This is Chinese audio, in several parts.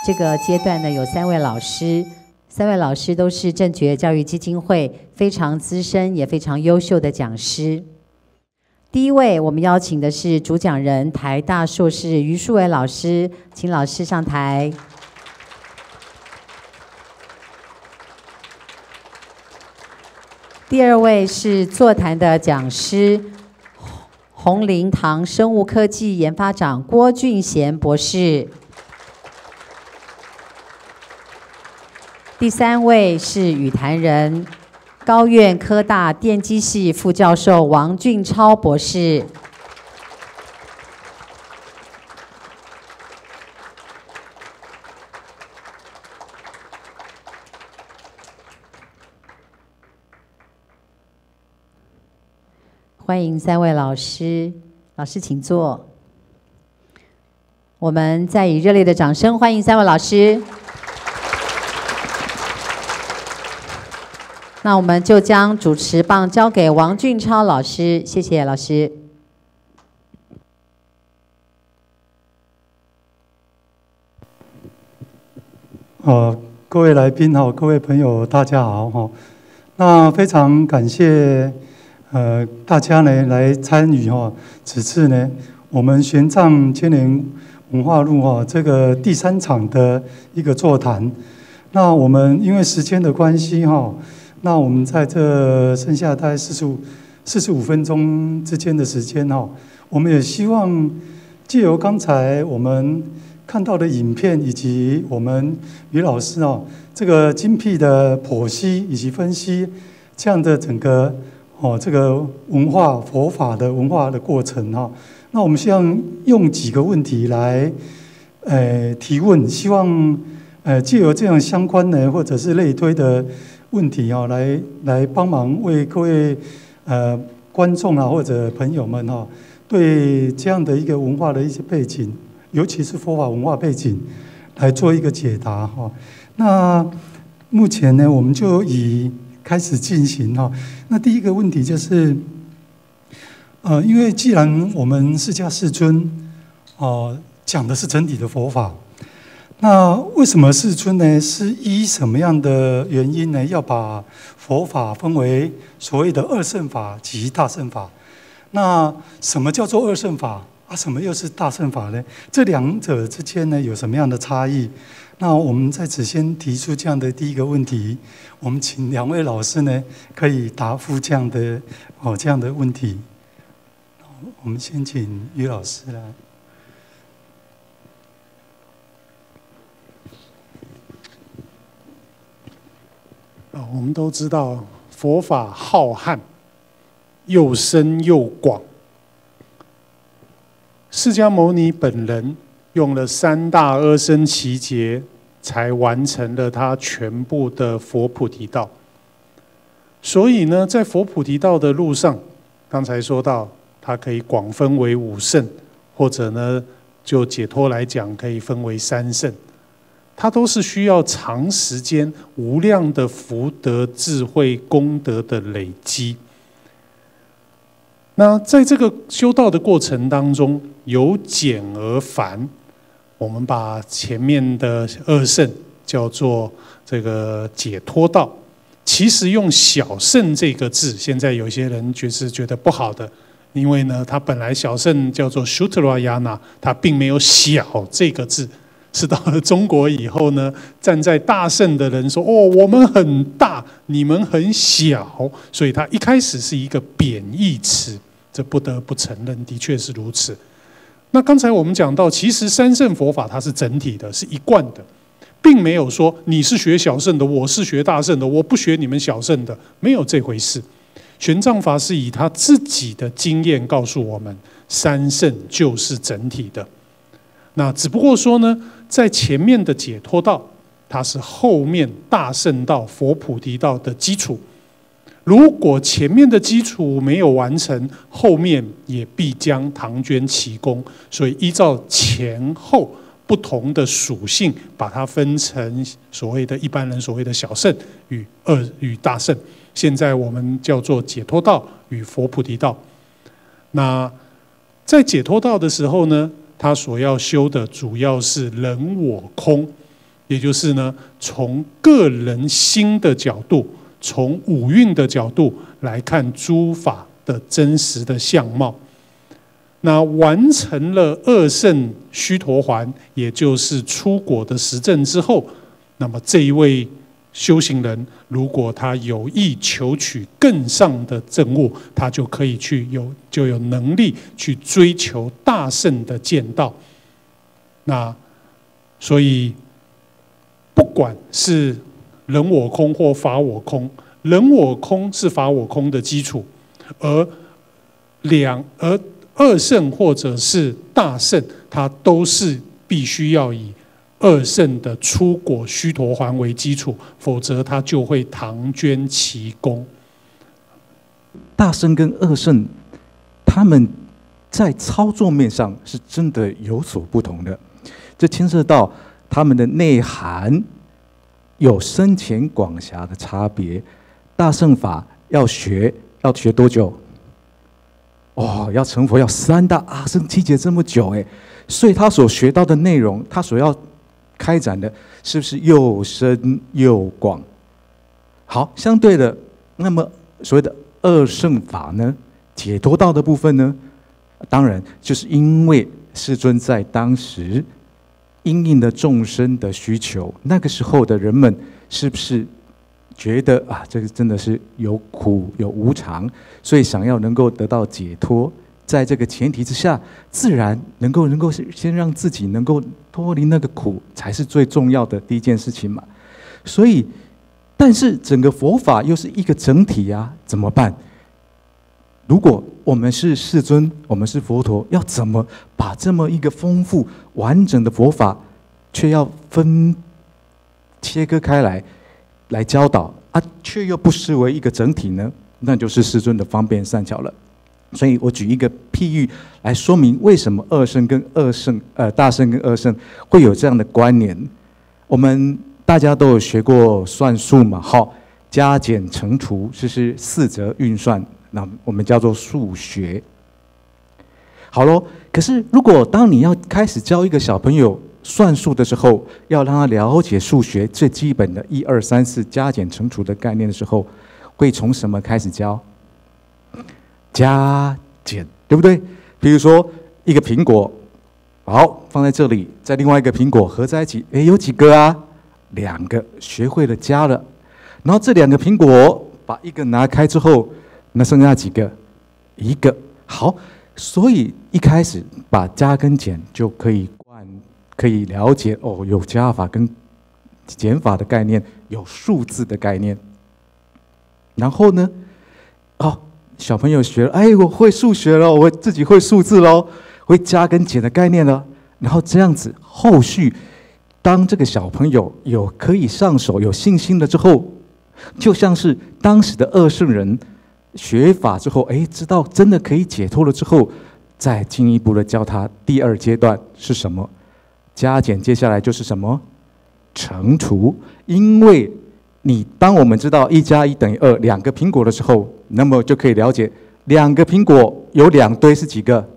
这个阶段呢，有3位老师，3位老师都是正觉教育基金会非常资深也非常优秀的讲师。第一位，我们邀请的是主讲人台大硕士于淑伟老师，请老师上台。第二位是座谈的讲师，弘林堂生物科技研发长郭俊贤博士。第3位是语坛人，高苑科大电机系副教授王俊超博士。欢迎3位老师，老师请坐。我们再以热烈的掌声欢迎3位老师。那我们就将主持棒交给王俊超老师，谢谢老师。 各位来宾好，各位朋友大家好哈。那非常感谢大家呢来参与哈，此次呢我们玄奘千年文化路哈这个第3场的一个座谈。那我们因为时间的关系哈。那我们在这剩下大概45分钟之间的时间哈，我们也希望借由刚才我们看到的影片，以及我们于老师这个精辟的剖析以及分析这样的整个这个文化佛法的文化的过程哈。那我们希望用几个问题来提问，希望借由这样相关的或者是类推的问题来帮忙为各位观众或者朋友们对这样的一个文化的一些背景，尤其是佛法文化背景来做一个解答那目前呢，我们就已开始进行那第一个问题就是因为既然我们释迦世尊讲的是整体的佛法。那为什么世尊呢？是依什么样的原因呢？要把佛法分为所谓的2乘法及大乘法？那什么叫做2乘法什么又是大乘法呢？这2者之间呢有什么样的差异？那我们在此先提出这样的第一个问题，我们请2位老师呢可以答复这样的问题。我们先请于老师来。 我们都知道佛法浩瀚，又深又广。释迦牟尼本人用了3大阿僧祇劫，才完成了他全部的佛菩提道。所以呢，在佛菩提道的路上，刚才说到，它可以广分为5乘，或者呢，就解脱来讲，可以分为3乘。它都是需要长时间、无量的福德、智慧、功德的累积。那在这个修道的过程当中，由简而繁，我们把前面的2乘叫做这个解脱道。其实用小乘这个字，现在有些人觉得不好的，因为呢，它本来小乘叫做 Shutrayana， 它并没有小这个字。是到了中国以后呢，站在大乘的人说：“我们很大，你们很小。”所以它一开始是一个贬义词，这不得不承认，的确是如此。那刚才我们讲到，其实3乘佛法它是整体的，是一贯的，并没有说你是学小乘的，我是学大乘的，我不学你们小乘的，没有这回事。玄奘法师以他自己的经验告诉我们，3乘就是整体的。那只不过说呢，在前面的解脱道，它是后面大乘道、佛菩提道的基础。如果前面的基础没有完成，后面也必将唐捐其功。所以依照前后不同的属性，把它分成所谓的一般人所谓的小乘与大乘。现在我们叫做解脱道与佛菩提道。那在解脱道的时候呢，他所要修的主要是人我空。 也就是呢，从个人心的角度，从五蕴的角度来看诸法的真实的相貌。那完成了二圣须陀洹，也就是出果的实证之后，那么这一位修行人，如果他有意求取更上的证悟，他就可以就有能力去追求大圣的见道。那所以，不管是人我空或法我空，人我空是法我空的基础，而二圣或者是大圣，它都是必须要以二圣的出果须陀洹为基础，否则它就会唐捐其功。 大圣跟二圣，他们在操作面上是真的有所不同的，这牵涉到他们的内涵有深浅广狭的差别。大圣法要学多久？要成佛要3大阿僧祇劫这么久哎，所以他所学到的内容，他所要开展的，是不是又深又广？好，相对的，那么所谓的二圣法呢，解脱道的部分呢，当然就是因为世尊在当时因应了众生的需求，那个时候的人们是不是觉得这个真的是有苦有无常，所以想要能够得到解脱，在这个前提之下，自然能够先让自己能够脱离那个苦，才是最重要的第一件事情嘛。所以，但是整个佛法又是一个整体啊，怎么办？如果我们是世尊，我们是佛陀，要怎么把这么一个丰富完整的佛法，却要切割开来教导却又不失为一个整体呢？那就是世尊的方便善巧了。所以我举一个譬喻来说明为什么大圣跟二圣会有这样的关联。我们大家都有学过算术嘛，加减乘除是四则运算，那我们叫做数学。好咯，可是如果当你要开始教一个小朋友算术的时候，要让他了解数学最基本的1、2、3、4加减乘除的概念的时候，会从什么开始教？加减，对不对？比如说一个苹果，好，放在这里，在另外一个苹果合在一起，有几个啊？2个，学会了加了。然后这2个苹果把一个拿开之后，那剩下几个？1个。好，所以一开始把加跟减就可以了解有加法跟减法的概念，有数字的概念。然后呢，小朋友学了，我会数学了，我自己会数字咯，会加跟减的概念了。然后这样子，后续当这个小朋友有可以上手、有信心了之后，就像是当时的二圣人学法之后，知道真的可以解脱了之后，再进一步的教他第2阶段是什么？加减，接下来就是什么？乘除。因为当我们知道1加1等于2，2个苹果的时候，那么就可以了解2个苹果有2堆是几个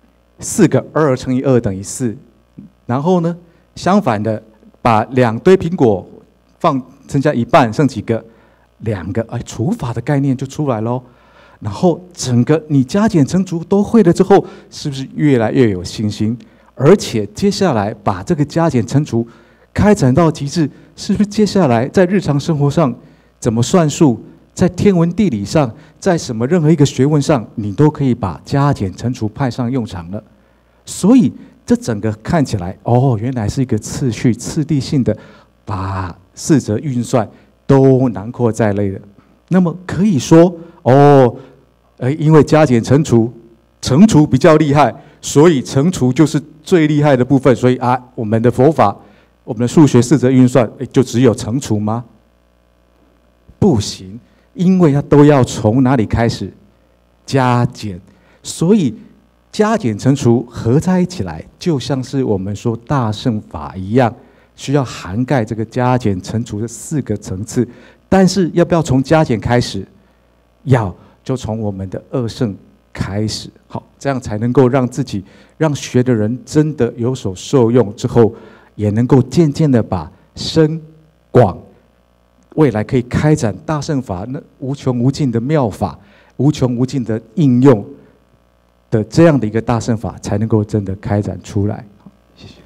？4个，2乘以2等于4。然后呢，相反的，把2堆苹果剩下一半，剩几个？2个，除法的概念就出来咯。然后整个你加减乘除都会了之后，是不是越来越有信心？而且接下来把这个加减乘除开展到极致，是不是接下来在日常生活上怎么算数，在天文地理上，在任何一个学问上，你都可以把加减乘除派上用场了。所以这整个看起来，原来是一个次第性的，把4则运算都囊括在内的。那么可以说，因为加减乘除比较厉害，所以乘除就是最厉害的部分，所以我们的佛法，我们的数学4则运算，就只有乘除吗？不行，因为它都要从哪里开始？加减。所以加减乘除合在一起来，就像是我们说大乘法一样，需要涵盖这个加减乘除的4个层次。但是要不要从加减开始？就从我们的二圣开始。好，这样才能够让学的人真的有所受用之后，也能够渐渐的把深广，未来可以开展大乘法那无穷无尽的妙法，无穷无尽的应用的这样的一个大乘法，才能够真的开展出来。谢谢。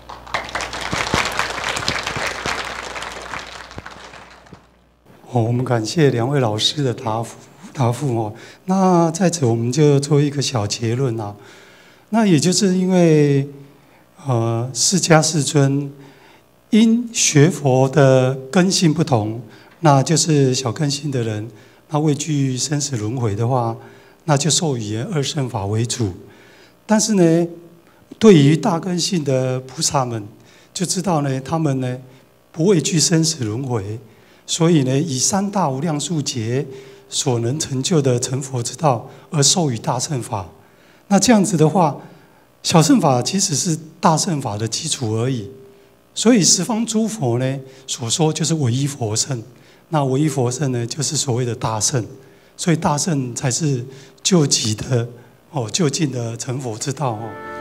我们感谢两位老师的答复哦。那在此我们就做一个小结论啊。那也就是因为释迦世尊因学佛的根性不同，那就是小根性的人，那畏惧生死轮回的话，那就受以二乘法为主。但是呢，对于大根性的菩萨们，就知道呢，他们呢不畏惧生死轮回。所以呢，以三大无量数劫所能成就的成佛之道，而授予大乘法。那这样子的话，小乘法其实是大乘法的基础而已。所以十方诸佛呢所说就是唯一佛乘。那唯一佛乘呢，就是所谓的大乘。所以大乘才是究极的究竟的成佛之道哦。